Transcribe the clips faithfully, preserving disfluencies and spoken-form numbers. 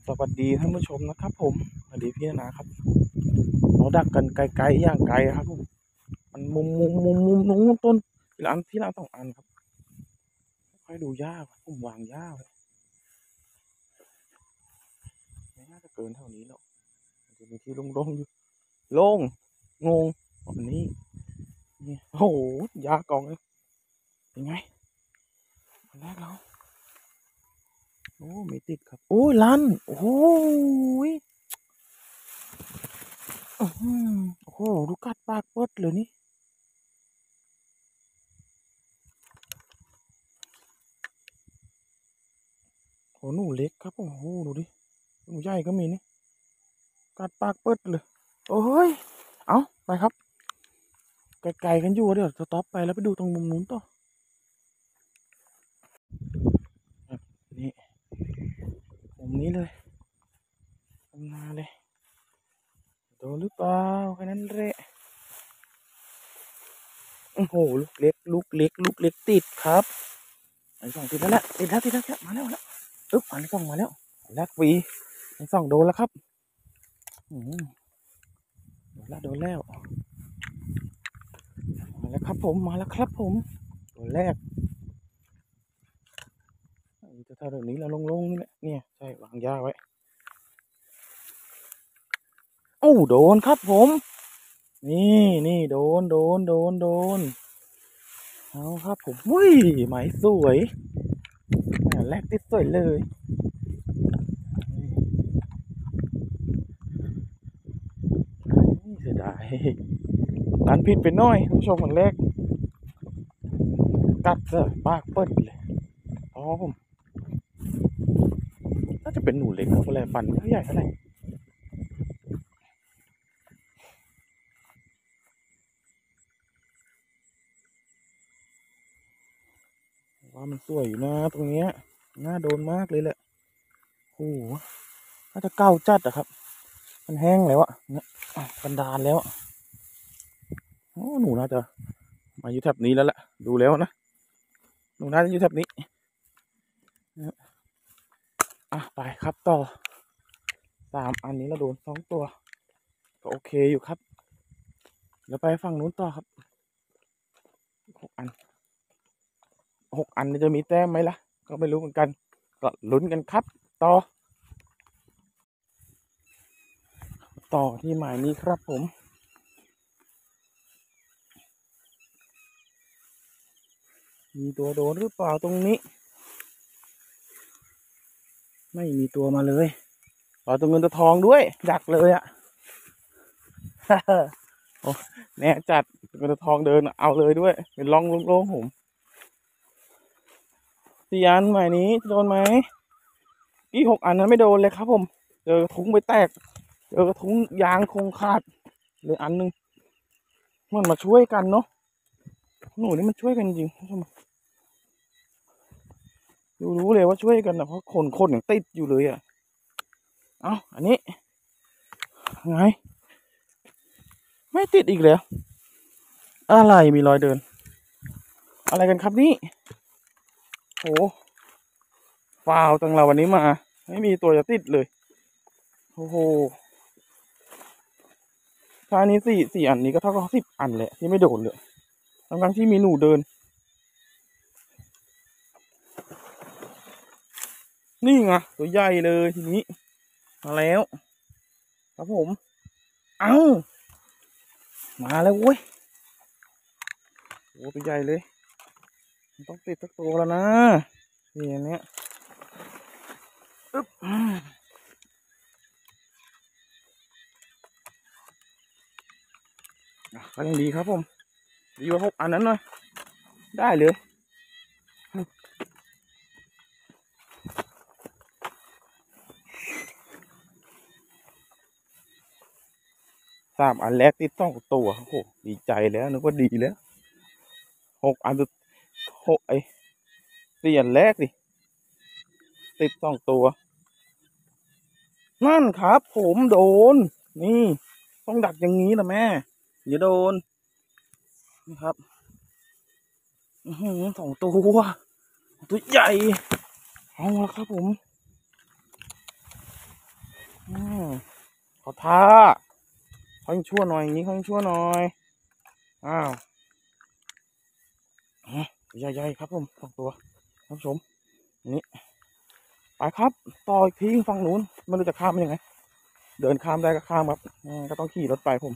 สวัสดีท่านผู้ชมนะครับผมสวัสดีพี่นะครับเราดักกันไกลๆอย่างไกลครับผมมันมุมมุมมุมมุมตรงนู้นต้นที่ร้านที่ร้านสองอันครับค่อยดูยากผมวางยากเลยไม่น่าจะเกินเท่านี้หรอกมันจะมีที่โล่งๆอยู่โล่งงงแบบนี้นี่โอ้โหยากกองเลยยังไงคนแรกเราโอ้ไม่ติดครับโอ้ยลันโอ้โหโอ้โหดูกัดปากเปิดเลยนี่โอ้หนูเล็กครับโอ้โหดูดิหนูใหญ่ก็มีนี่กัดปากเปิดเลยโอ้ยเอาไปครับไกลๆกันอยู่เดี๋ยวสต็อปไปแล้วไปดูตรงมุมนู้นต่อนี่มุมนี้เลยทำนาเลยโดนหรือเปล่าแค่นั้นแหละโอ้โหลูกเล็กลูกเล็กลูกเล็กติดครับอันสองติดแล้วแหละติดแล้วติดแล้วมาแล้วแล้วอึ๊บอันสองมาแล้วแลกวีอันสองโดนแล้วครับอืมโดนแล้วโดนแล้วมาแล้วครับผมมาแล้วครับผมตัวแรกจะทำแบบนี้แล้วลงๆนี่แหละเนี่ยใช่วางยาไว้โอ้โดนครับผมนี่นี่โดนโดนโดนโดนเอาครับผมวุ้ยไหมสวยแรกติดสวยเลยเสียดายร้านผิดไปหน่อยผู้ชมคนแรกกัดเสะปากเปิดเลยอ๋อผมน่าจะเป็นหนูเล็กครับอะไรฟันไม่ใหญ่เท่าไหร่ว่ามันสวยอยู่นะตรงเนี้ยน่าโดนมากเลยแหละโอ้โหน่าจะเก่าจัดอะครับมันแห้งแล้วอะเนี่ยกันดานแล้วโอ้หนูน่าจะมาอยู่แถบนี้แล้วแหละดูแล้วนะหนูน่าจะอยู่แถบนี้อ่ะไปครับต่อสามอันนี้เราโดนสองตัวก็โอเคอยู่ครับเดี๋ยวไปฝั่งนู้นต่อครับหกอันหกอันจะมีแต้มไหมล่ะก็ไม่รู้เหมือนกันก็ลุ้นกันครับต่อต่อที่หมายนี้ครับผมมีตัวโดนหรือเปล่าตรงนี้ไม่มีตัวมาเลยต่อตัวเงินตัวทองด้วยดักเลยอะโอ้แน่จัดตัวเงินตัวทองเดินเอาเลยด้วยเป็นร่องโล่งๆผมสี่อันหมายนี้โดนไหมอีหกอันนั้นไม่โดนเลยครับผมเจอกระทุ้งไปแตกเจอกระทุ้งยางคงขาดเลยอันนึงมันมาช่วยกันเนาะหนูนี่มันช่วยกันจริงดูรู้เลยว่าช่วยกันนะเพราะคนคนอย่างติดอยู่เลยอ่ะเอาอันนี้ไงไม่ติดอีกแล้วอะไรมีรอยเดินอะไรกันครับนี่โอ้ฟาวตั้งเราวันนี้มาไม่มีตัวจะติดเลยโอ้โหถ้านี้สี่สี่อันนี้ก็เท่ากับสิบอันแหละที่ไม่โดนเลยทั้งที่มีหนูเดินนี่ไงตัวใหญ่เลยทีนี้มาแล้วครับผมเอ้ามาแล้วเว้ยโอ้ตัวใหญ่เลยต้องติดสักตัวแล้วนะนี่อันเนี้ยอึ๊บก็ยังดีครับผมดีกว่าหกอันนั้นเลยได้เลยสามอันแรกติดต้องตัวโอ้โหดีใจแล้วนึกว่าดีแล้วหกอันสุดหกไอ้สี่อันแรกดิติดสองตัวนั่นครับผมโดนนี่ต้องดักอย่างนี้นะแม่อย่าโดนนี่ครับอือหือสองตัวตัวใหญ่เอาละครับผมอืมขอท้าเขายังชั่วหน่อยอย่างนี้เขายังชั่วหน่อยอ้าวใหญ่ๆครับผมสองตัวท่านผู้ชมนี่ไปครับต่ออีกทีฝั่งนู้นไม่รู้จะข้ามยังไงเดินข้ามได้ก็ข้ามครับก็ต้องขี่รถไปผม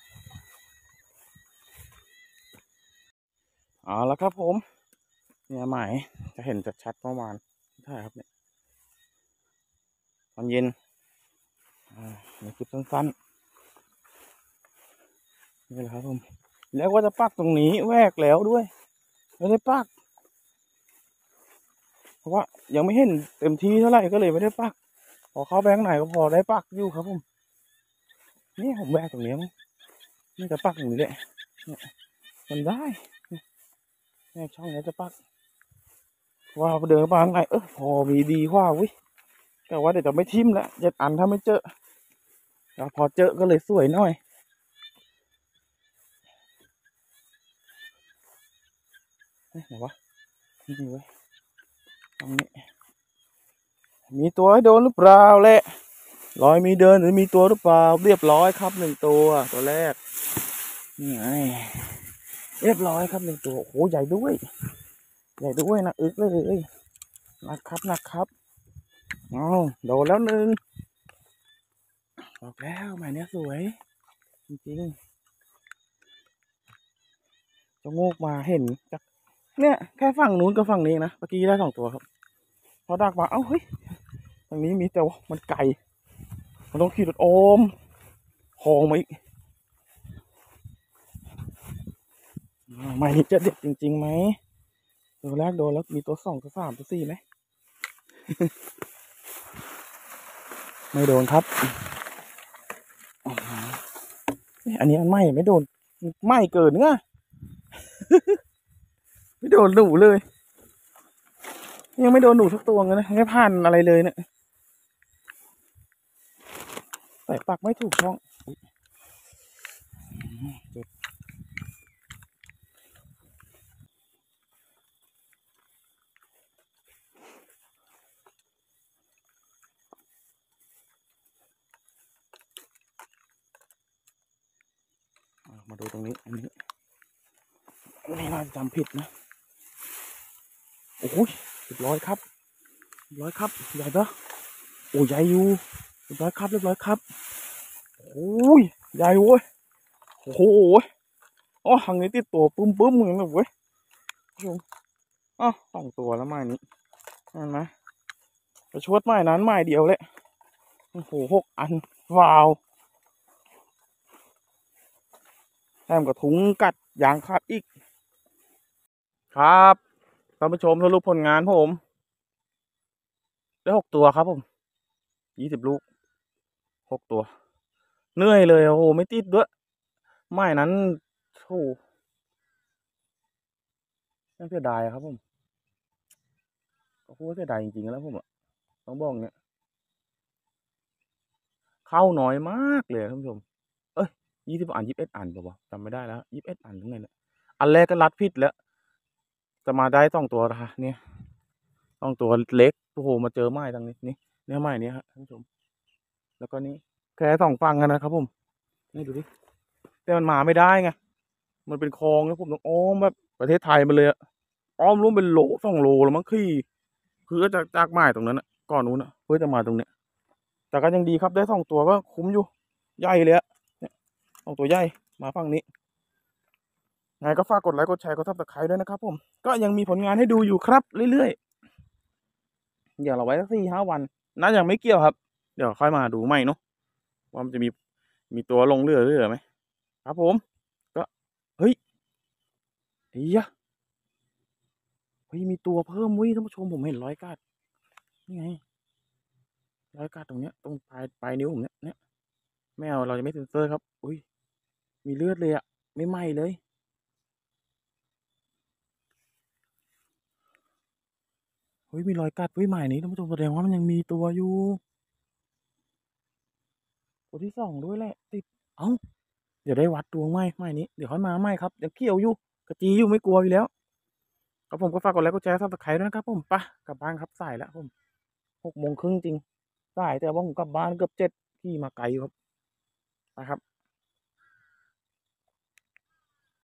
เอาละครับผมเนี่ยหมายจะเห็นชัดๆเมื่อวานใช่ครับเนี่ยตอนเย็นอ่าในคลิปสั้นๆนี่แหละครับผมแล้วก็จะปักตรงนี้แวกแล้วด้วยไม่ได้ปักเพราะว่ายังไม่เห็นเต็มที่เท่าไหร่ก็เลยไม่ได้ปักพอเข้าไปข้างในก็พอได้ปักอยู่ครับผมนี่ผมแวกตรงนี้มั้งนี่จะปักตรงนี้แหละมันได้แม่ช่องนี้จะปักว่าเดินมาข้างในเออพอมีดีกว่าวิแต่ว่าเดี๋ยวจะไม่ทิ่มแล้วเจ็ดอันถ้าไม่เจอแล้วพอเจอก็เลยสวยหน่อยเฮ้ยไหนวะนี่เว้ยตรงนี้มีตัวให้โดนหรือเปล่าแหละรอยมีเดินหรือมีตัวหรือเปล่าเรียบร้อยครับหนึ่งตัวตัวแรกนี่ไงเรียบร้อยครับหนึ่งตัวโอ้โหใหญ่ด้วยใหญ่ด้วยนะอึกเลยนะครับนะครับเอาโดนแล้วหนึ่งบอกแล้วหมายเนี้ยสวยจริงๆจะโงกมาเห็นจากเนี่ยแค่ฝั่งนู้นกับฝั่งนี้นะเมื่อกี้ได้สองตัวครับพอดักมาเอ้าเฮ้ยตรงนี้มีแต่ว่ามันไกลมันต้องขี่รถโอมคองมาอีกไม่จะเด็ดจริงๆไหมตัวแรกโดนแล้วมีตัวสองตัวสามตัวสี่ไหม ไม่โดนครับอันนี้มันไหม้ไม่โดนไหม้เกินเงี้ย ไม่โดนหนูเลยยังไม่โดนหนูทุกตัวเลยนะไม่ผ่านอะไรเลยเนี่ยใส่ปักไม่ถูกช่องมาดูตรงนี้อันนี้ไม่น่าจะจำผิดนะโอ้ยเรียบร้อยครับเรียบร้อยครับใหญ่ปะโอ้ใหญ่อยู่เรียบร้อยครับเรียบร้อยครับโอ้ยใหญ่เว้ยโอ้โหอ๋อทางนี้ติดตัวปุ้มปุ้มเหมือนแบบเว้ยอ๋อสองตัวแล้วไม้นี้เห็นไหมจะชวดไม้นั้นไม้เดียวเลยโอ้โหหกอันว้าวแถมกับถุงกัดยางขาดอีกครับท่านผู้ชมสรุปผลงานผมได้หกตัวครับผมยี่สิบลูกหกตัวเหนื่อยเลยโอ้โหไม่ติดด้วยไม้นั้นโอ้น่าเสียดายครับผมโอ้โหเสียดายจริงๆแล้วผมอะต้องบอกเนี่ยเข้าน้อยมากเลยท่านผู้ชมเอ้ยยี่สิบอันยี่สิบเอ็ดอันป่าวจำไม่ได้แล้วยี่สิบเอ็ดอันทั้งไงเนี่ยอันแรกก็รัดผิดแล้วจะมาได้สองตัวนะคะเนี่ยสองตัวเล็กโอ้โหมาเจอไม้ตรงนี้นี่เนื้อไม้เนี้ยครับท่านผู้ชมแล้วก็นี่แค่สองฝั่งกันนะครับผมนี่ดูดิแต่มันมาไม่ได้ไงมันเป็นคลองแล้วผมต้องอ้อมแบบประเทศไทยมาเลยอะอ้อมรวมเป็นโลสองโลแล้วมั้งขี่คือก็จากจากไม้ตรงนั้นอะก่อนนู้นอะเพื่อจะมาตรงเนี้ยแต่ก็ยังดีครับได้สองตัวก็คุ้มอยู่ใหญ่เลยอะเนี่ยสองตัวใหญ่มาฝั่งนี้ไงก็ฝากกดไลค์กดแชร์กดซับสไครต์ด้วยนะครับผมก็ยังมีผลงานให้ดูอยู่ครับเรื่อยๆเดี๋ยวเราไว้สักสี่ห้าวันน่าจะไม่เกี่ยวครับเดี๋ยวค่อยมาดูใหม่เนาะว่ามันจะมีมีตัวลงเรือเรือไหมครับผมก็เฮ้ยเฮียเฮ้ยมีตัวเพิ่มวิท่านผู้ชมผมเห็นร้อยกัดนี่ไงร้อยกัดตรงเนี้ยตรงปลายปลายนิ้วผมเนี้ยเนี้ยไม่เอาเราจะไม่เซ็นเซอร์ครับอุ้ยมีเลือดเลยอะไม่ไหม้เลยเฮ้ยมีรอยกัดวิใหม่นี้ท่านผู้ชมแสดงว่ามันยังมีตัวอยู่ตัวที่สองด้วยแหละติดเอ้าเดี๋ยวได้วัดดวงไหมไหมนี้เดี๋ยวค่อยมาไหมครับยังเขี้ยวอยู่กระจีอยู่ไม่กลัวอยู่แล้วครับผมก็ฝากกดไลค์กดแชร์ซับสไครต์ด้วยนะครับผมไปกลับบ้านครับสายแล้วผมหกโมงครึ่งจริงสายแต่ว่าผมกลับบ้านเกือบเจ็ดขี่มาไกลครับนะครับ